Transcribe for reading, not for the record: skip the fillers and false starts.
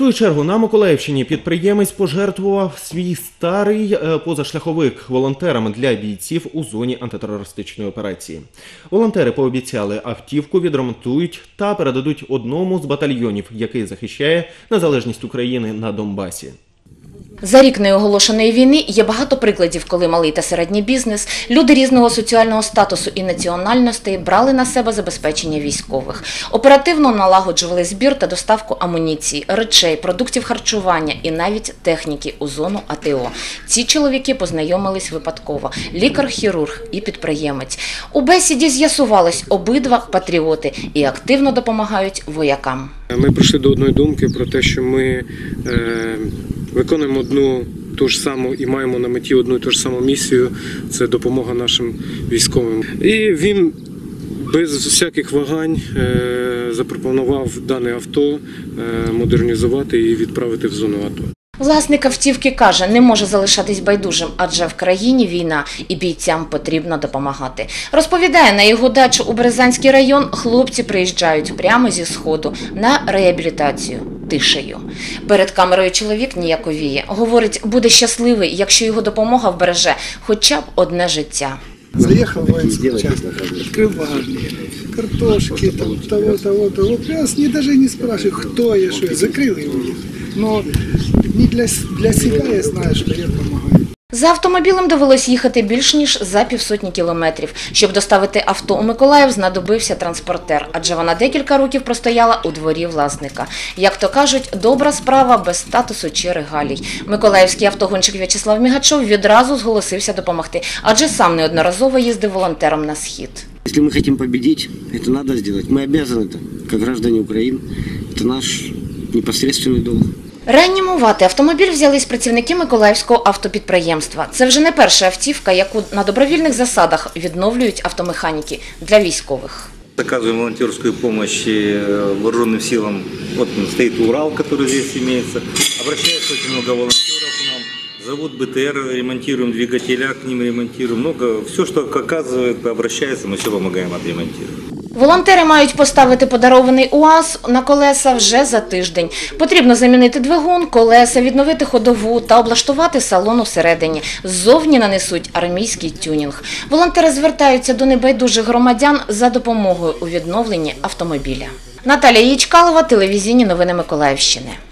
свою чергу на Миколаївщині підприємець пожертвував свій старий позашляховик волонтерам для бійців у зоні антитерористичної операції. Волонтери пообіцяли, автівку відремонтують та передадуть одному з батальйонів, який захищає незалежність України на Донбасі. За рік неоголошеної війни є багато прикладів, коли малий та середній бізнес, люди різного соціального статусу і національностей брали на себе забезпечення військових. Оперативно налагоджували збір та доставку амуніції, речей, продуктів харчування і навіть техніки у зону АТО. Ці чоловіки познайомились випадково – лікар-хірург і підприємець. У бесіді з'ясувалось, обидва патріоти і активно допомагають воякам. Ми прийшли до одної думки про те, що ми виконуємо одну ту ж саму і маємо на меті одну і ту ж саму місію – це допомога нашим військовим. І він без всяких вагань запропонував дане авто модернізувати і відправити в зону АТО. Власник автівки каже, не може залишатись байдужим, адже в країні війна і бійцям потрібно допомагати. Розповідає, на його дачу у Березанський район хлопці приїжджають прямо зі Сходу на реабілітацію тишею. Перед камерою чоловік ніяковіє. Говорить, буде щасливий, якщо його допомога вбереже хоча б одне життя. Заехал в воинский участок, открыл багажник, картошки, того. Я даже не спрашиваю, кто я, что я, закрыл его. Но не для себя я знаю, что я помогаю. За автомобілем довелось їхати більш ніж за півсотні кілометрів. Щоб доставити авто у Миколаїв, знадобився транспортер, адже вона декілька років простояла у дворі власника. Як то кажуть, добра справа без статусу чи регалій. Миколаївський автогонщик В'ячеслав Мігачов відразу зголосився допомогти, адже сам неодноразово їздив волонтером на Схід. Если мы хотим победить, это надо сделать. Мы обязаны это, как граждане Украины. Это наш непосредственный долг. Реанімувати автомобіль взялись працівники Миколаївського автопідприємства. Це вже не перша автівка, яку на добровільних засадах відновлюють автомеханіки для військових. Оказываем волонтерскую помощь вооруженным силам. Вот стоит Урал, который здесь имеется. Обращается очень много волонтеров к нам. Зовут БТР, ремонтируем двигателя, к ним ремонтируем. Много. Все, что оказывает, обращается, мы все помогаем отремонтировать. Волонтери мають поставити подарований УАЗ на колеса вже за тиждень. Потрібно замінити двигун, колеса, відновити ходову та облаштувати салон усередині. Ззовні нанесуть армійський тюнінг. Волонтери звертаються до небайдужих громадян за допомогою у відновленні автомобіля. Наталія Ячкалова, телевізійні новини Миколаївщини.